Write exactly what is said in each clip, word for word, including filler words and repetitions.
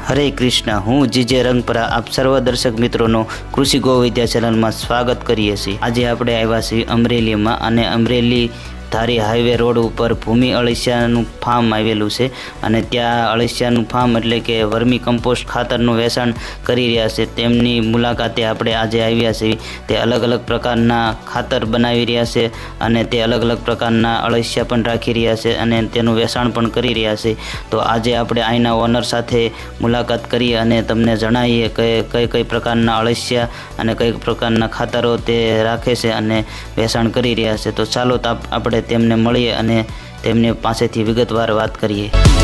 હરે કૃષ્ણ, હું જીજે રંગપરા આપ સર્વ દર્શક મિત્રોનો કૃષિ ગો વિદ્યા ચેનલમાં સ્વાગત કરીએ છીએ। આજે આપણે આવ્યા છીએ અમરેલીમાં અને અમરેલી ધારી હાઈવે રોડ ઉપર ભૂમિ અળસિયાનું ફાર્મ આવેલું છે અને ત્યાં અળસિયાનું ફાર્મ એટલે કે વર્મી કમ્પોસ્ટ ખાતરનું વેચાણ કરી રહ્યા છે। તેમની મુલાકાતે આપણે આજે આવ્યા છીએ। તે અલગ અલગ પ્રકારના ખાતર બનાવી રહ્યા છે અને તે અલગ અલગ પ્રકારના અળસિયા પણ રાખી રહ્યા છે અને તેનું વેચાણ પણ કરી રહ્યા છે। તો આજે આપણે અહીંના ઓનર સાથે મુલાકાત કરી અને તમને જણાવીએ કે કઈ કઈ પ્રકારના અળસિયા અને કઈ પ્રકારના ખાતરો તે રાખે છે અને વેચાણ કરી રહ્યા છે। તો ચાલો આપણે તેમને મળીએ અને તેમની પાસેથી વિગતવાર વાત કરીએ।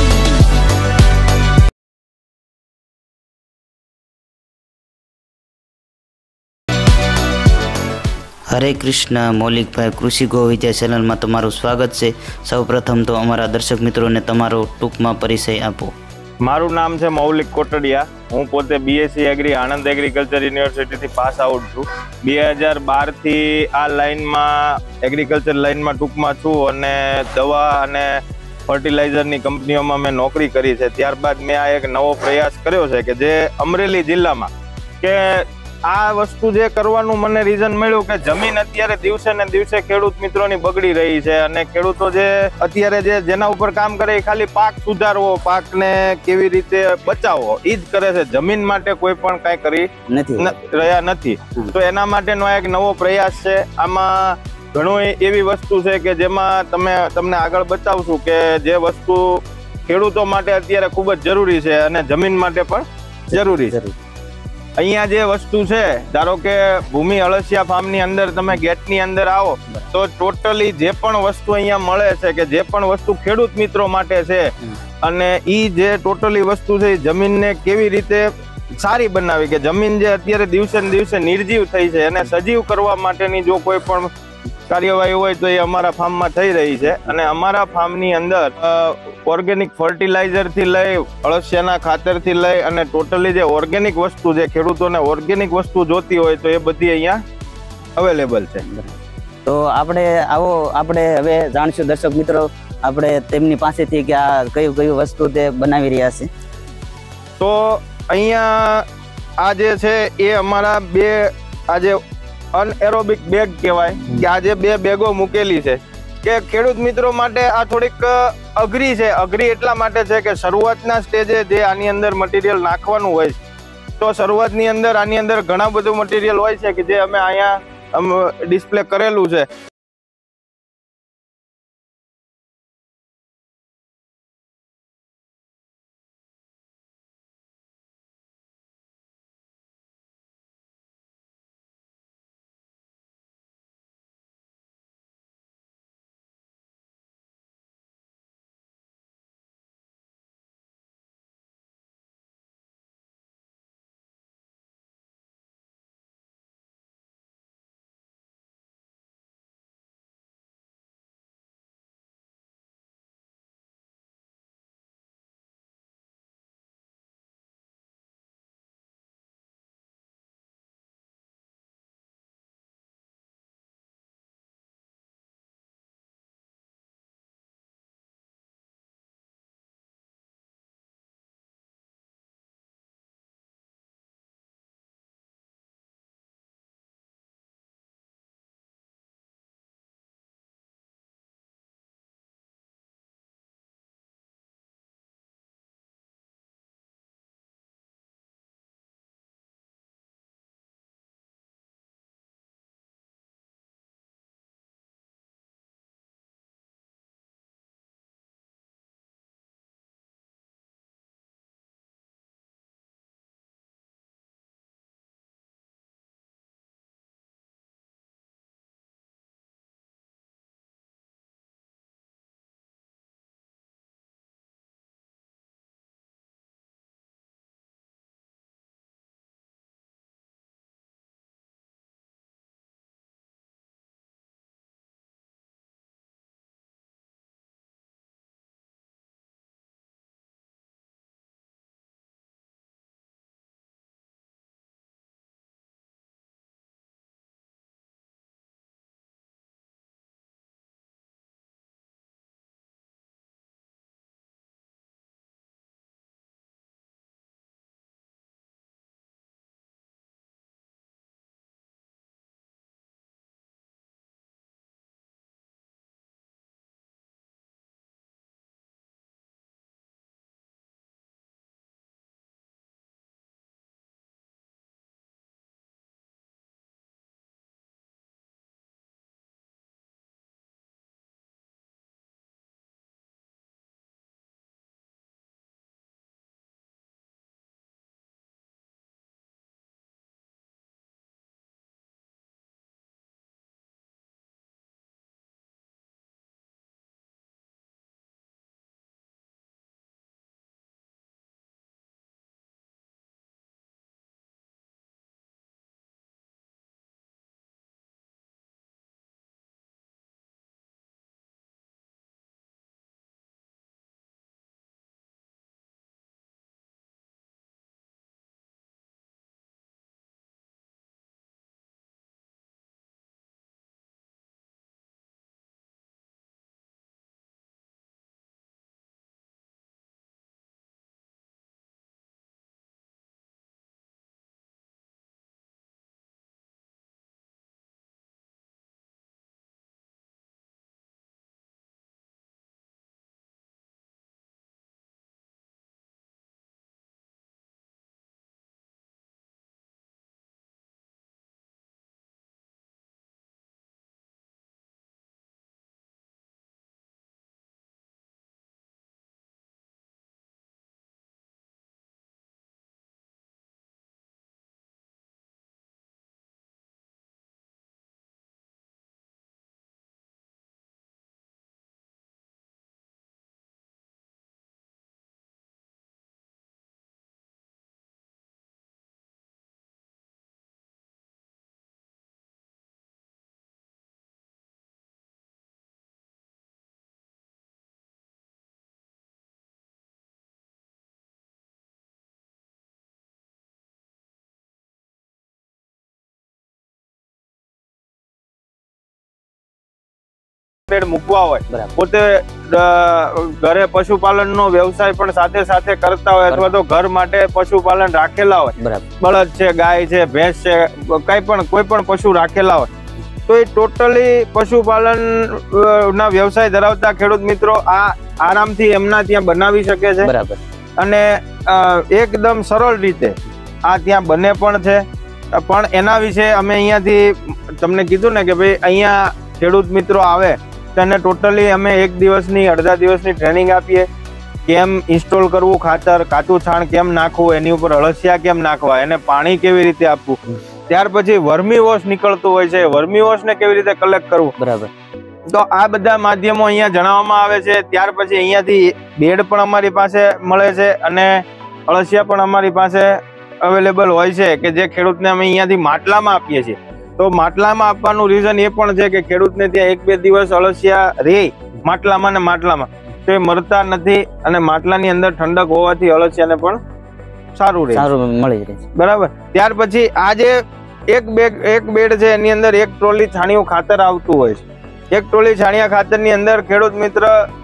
હરે કૃષ્ણ મૌલિકભાઈ, કૃષિ ગો વિદ્યા ચેનલમાં તમારું સ્વાગત છે। સૌપ્રથમ તો અમારા દર્શક મિત્રોને તમારો ટૂંકમાં પરિચય આપો। મારું નામ છે મૌલિક કોટડિયા। હું પોતે બીએસસી એગ્રી આણંદ એગ્રીકલ્ચર યુનિવર્સિટીથી પાસ આઉટ છું। બે હજાર બારથી આ લાઇનમાં એગ્રીકલ્ચર લાઇનમાં ટૂંકમાં છું અને દવા અને ફર્ટિલાઇઝરની કંપનીઓમાં મેં નોકરી કરી છે। ત્યારબાદ મેં આ એક નવો પ્રયાસ કર્યો છે કે જે અમરેલી જિલ્લામાં કે આ વસ્તુ જે કરવાનું મને રીઝન મળ્યું કે જમીન અત્યારે દિવસે ને દિવસે ખેડૂત મિત્રોની બગડી રહી છે અને ખેડૂતો જે અત્યારે જે જેના ઉપર કામ કરે એ ખાલી પાક સુધારવો, પાકને કેવી રીતે બચાવવો એ જ કરે છે, જમીન માટે કોઈ પણ કાંઈ કરી નથી રહ્યા નથી। તો એના માટેનો એક નવો પ્રયાસ છે। આમાં ઘણું એવી વસ્તુ છે કે જેમાં તમે તમને આગળ બતાવશું કે જે વસ્તુ ખેડૂતો માટે અત્યારે ખૂબ જ જરૂરી છે અને જમીન માટે પણ જરૂરી છે। અહીંયા જે વસ્તુ છે, ધારો કે ભૂમિ અળસિયા ફાર્મની અંદર તમે ગેટની અંદર આવો તો ટોટલી જે પણ વસ્તુ અહીંયા મળે છે કે જે પણ વસ્તુ ખેડૂત મિત્રો માટે છે અને એ જે ટોટલી વસ્તુ છે એ જમીનને કેવી રીતે સારી બનાવી કે જમીન જે અત્યારે દિવસે ને દિવસે નિર્જીવ થઈ છે અને સજીવ કરવા માટેની જો કોઈ પણ કાર્યવાહી હોય તો એ અમારા ફાર્મમાં થઈ રહી છે। અને અમારા ફાર્મની અંદર ઓર્ગેનિક ફર્ટિલાઇઝરથી લઈ અળસિયાના ખાતરથી લઈ અને ટોટલી જે ઓર્ગેનિક વસ્તુ જે ખેડૂતોને ઓર્ગેનિક વસ્તુ જોતી હોય તો એ બધી અહીંયા અવેલેબલ છે। તો આપણે આવો આપણે હવે જાણશું દર્શક મિત્રો આપણે તેમની પાસેથી કે આ કયું કયું વસ્તુ તે બનાવી રહ્યા છે। તો અહીંયા આ જે છે એ અમારા બે આ જે અનએરોબિક બેગ કહેવાય કે આ જે બે બેગો મૂકેલી છે કે ખેડૂત મિત્રો માટે આ થોડીક અઘરી છે। અઘરી એટલા માટે છે કે શરૂઆતના સ્ટેજે જે આની અંદર મટીરિયલ નાખવાનું હોય તો શરૂઆતની અંદર આની અંદર ઘણા બધું મટીરિયલ હોય છે કે જે અમે અહીંયા ડિસ્પ્લે કરેલું છે। બેડ મૂકવા હોય, બરાબર. પોતે અ, ઘરે પશુપાલનનો વ્યવસાય પણ સાથે સાથે કરતા હોય અથવા તો ઘર માટે પશુપાલન રાખેલા હોય, બરાબર. બળદ છે, ગાય છે, ભેંસ છે, કઈ પણ કોઈ પણ પશુ રાખેલા હોય, તો એ ટોટલી પશુપાલન અ, ના વ્યવસાય ધરાવતા ખેડૂત મિત્રો આ આરામથી એમના ત્યાં બનાવી શકે છે. બરાબર. અને અ, એકદમ સરળ રીતે આ ત્યાં બને પણ છે. પણ એના વિશે અમે અહીંયાથી તમને કીધું ને કે ભાઈ અહીંયા ખેડૂત મિત્રો આવે તો એને ટોટલી અમે એક દિવસની અડધા દિવસની ટ્રેનિંગ આપીએ. કેમ ઇન્સ્ટોલ કરવું ખાતર, કાચું છાણ કેમ નાખવું, એની ઉપર અળસિયા કેમ નાખવા, એને પાણી કેવી રીતે આપવું, ત્યાર પછી વર્મી વોશ નીકળતું હોય છે, વર્મી વોશ ને કેવી રીતે કલેક્ટ કરવું. બરાબર. તો આ બધા માધ્યમો અહીંયા જણાવવામાં આવે છે. ત્યાર પછી અહીંયાથી બેડ પણ અમારી પાસે મળે છે અને અળસિયા પણ અમારી પાસે અવેલેબલ હોય છે કે જે ખેડૂતને અમે અહીંયાથી માટલામાં આપીએ છીએ. તો માટલામાં આપવાનું રીઝન એ પણ છે કે ખેડૂતને ત્યાં એક બે દિવસ અળસિયા રહે માટલામાં ને માટલામાં, તો એ મરતા નથી અને માટલાની અંદર ઠંડક હોવાથી અળસિયાને પણ સારું રહે છે. સારું મળી રહે છે. બરાબર. ત્યાર પછી આ જે એક બેગ એક બેડ છે એની અંદર એક ટ્રોલી છાણિયું ખાતર આવતું હોય છે. એક ટ્રોલી છાણિયા ખાતરની અંદર ખેડૂત મિત્ર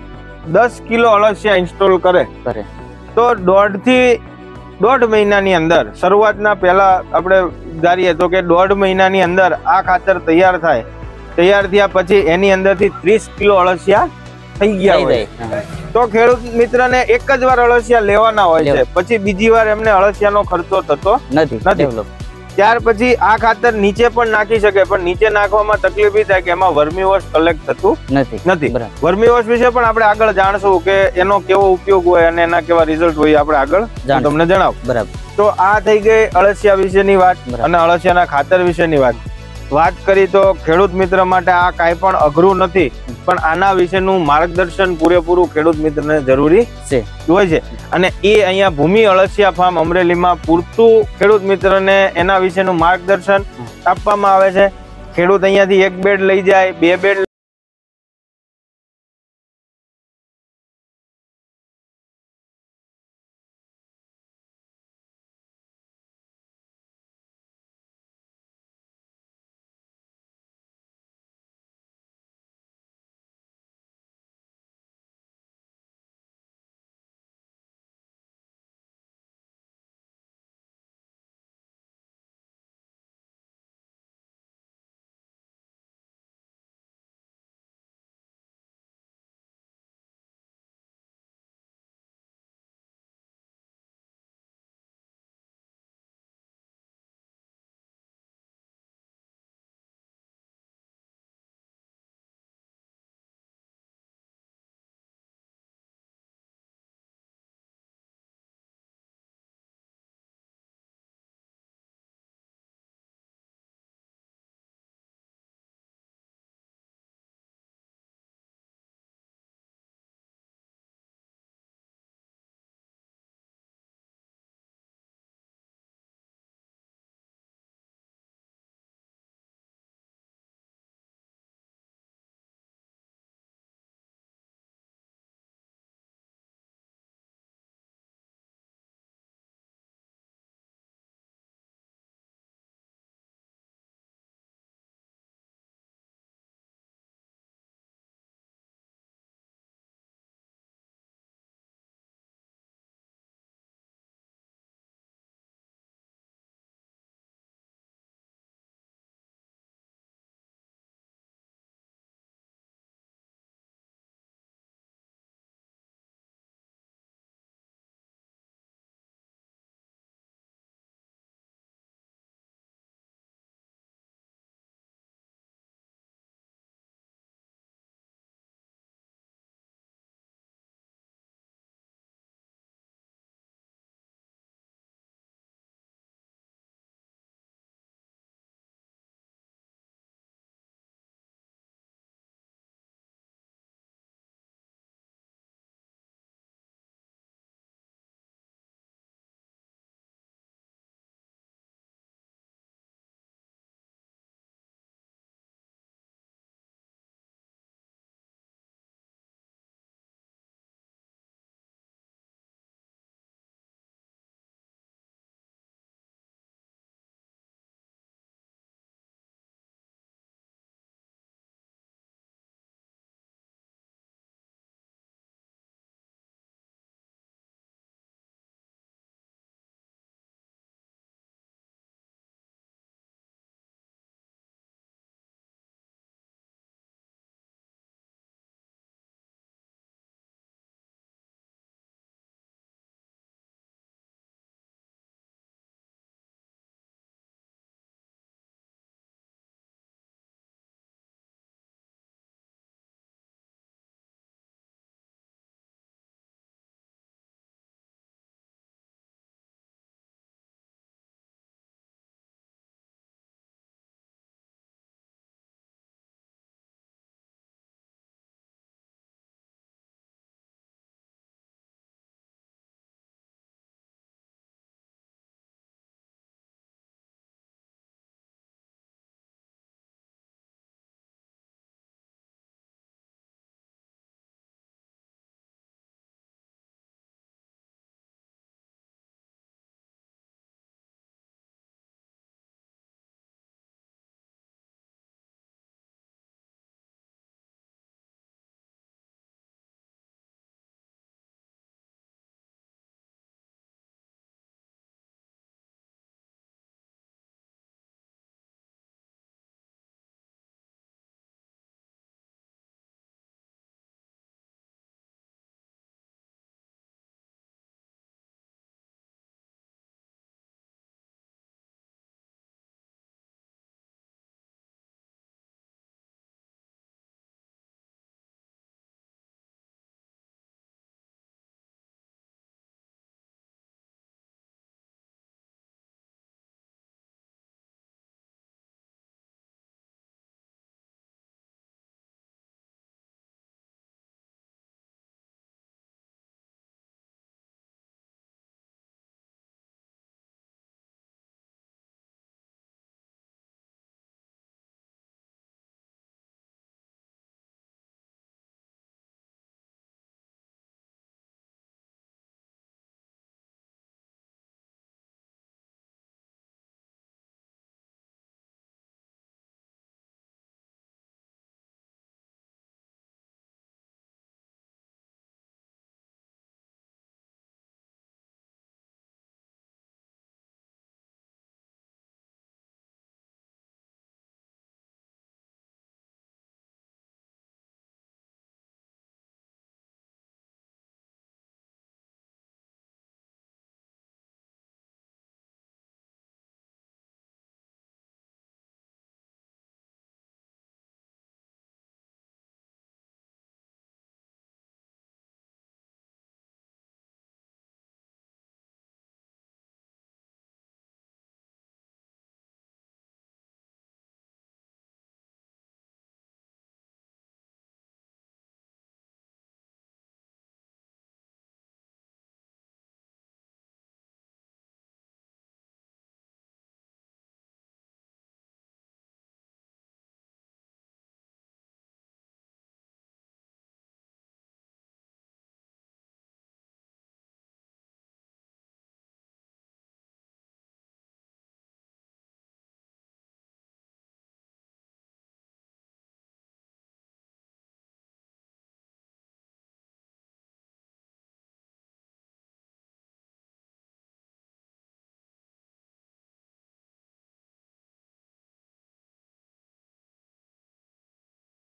દસ કિલો અળસિયા ઇન્સ્ટોલ કરે કરે તો દોઢ થી દોઢ મહિનાની અંદર, શરૂઆતના પહેલા આપણે ધારીએ તો કે દોઢ મહિનાની અંદર આ ખાતર તૈયાર થાય. તૈયાર થયા પછી એની અંદરથી ત્રીસ કિલો અળસિયા થઈ ગયા થઈ હોય. જાય. તો ખેડૂત મિત્રને એક જ વાર અળસિયા લેવાના હોય છે, પછી બીજી વાર એમને અળસિયાનો ખર્ચો થતો નથી. નથી. ડેવલપ. ત્યાર પછી આ ખાતર નીચે પણ નાખી શકે, પણ નીચે નાખવામાં તકલીફ એ થાય કે એમાં વર્મી વોશ કલેક્ટ થતું નથી. નથી. બરાબર. વર્મી વોશ વિશે પણ આપણે આગળ જાણશું કે એનો કેવો ઉપયોગ હોય અને એના કેવા રિઝલ્ટ હોય, આપણે આગળ જાણશું. તમને જણાવ. બરાબર. તો આ થઈ ગઈ અળસિયા વિશેની વાત બરાબર. અને અળસિયાના ખાતર વિશેની વાત. વાત કરી તો ખેડૂત મિત્ર માટે આ કાંઈ પણ અઘરું નથી, પણ આના વિશેનું માર્ગદર્શન પૂરેપૂરું ખેડૂત મિત્રને જરૂરી છે. હોય છે. અને એ અહીંયા ભૂમિ અળસિયા ફાર્મ અમરેલીમાં પૂરતું ખેડૂત મિત્રને એના વિશેનું માર્ગદર્શન આપવામાં આવે છે. ખેડૂત અહીંયાથી એક બેડ લઈ જાય, બે બેડ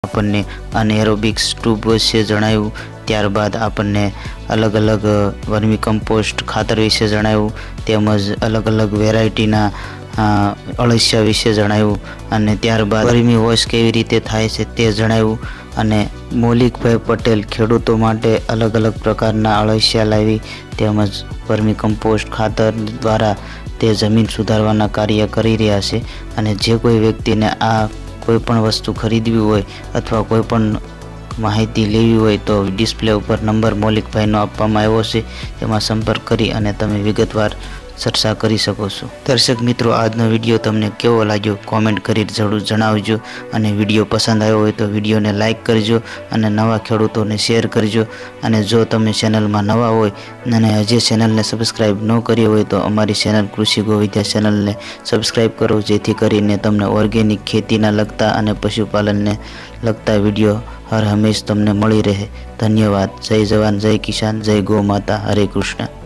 આપણને અનએરોબિક્સ ટ્યુબ વિશે જણાવ્યું. ત્યારબાદ આપણને અલગ અલગ વર્મી કમ્પોસ્ટ ખાતર વિશે જણાવ્યું, તેમજ અલગ અલગ વેરાયટીના અળસિયા વિશે જણાવ્યું, અને ત્યારબાદ વર્મી વોશ કેવી રીતે થાય છે તે જણાવ્યું. અને મૌલિકભાઈ પટેલ ખેડૂતો માટે અલગ અલગ પ્રકારના અળસિયા લાવી તેમજ વર્મી કમ્પોસ્ટ ખાતર દ્વારા તે જમીન સુધારવાના કાર્ય કરી રહ્યા છે. અને જે કોઈ વ્યક્તિને આ કોઈ પણ વસ્તુ ખરીદવી હોય અથવા કોઈ પણ માહિતી લેવી હોય તો ડિસ્પ્લે ઉપર નંબર મૌલિકભાઈનો આપવામાં આવ્યો છે, તેમાં સંપર્ક કરી અને તમે વિગતવાર ચર્ચા કરી શકો છો. દર્શક મિત્રો, આજનો વિડીયો તમને કેવો લાગ્યો કોમેન્ટ કરી જરૂર જણાવજો. અને વિડીયો પસંદ આવ્યો હોય તો વિડીયોને લાઇક કરજો અને નવા ખેડૂતોને શેર કરજો. અને જો તમે ચેનલમાં નવા હોય અને હજી ચેનલને સબસ્ક્રાઈબ ન કરી હોય તો અમારી ચેનલ કૃષિ ગોવિદ્યા ચેનલને સબસ્ક્રાઈબ કરો, જેથી કરીને તમને ઓર્ગેનિક ખેતીના લગતા અને પશુપાલનને લગતા વિડીયો હર હંમેશ તમને મળી રહે. ધન્યવાદ. જય જવાન, જય કિસાન, જય ગૌ માતા. હરે કૃષ્ણ.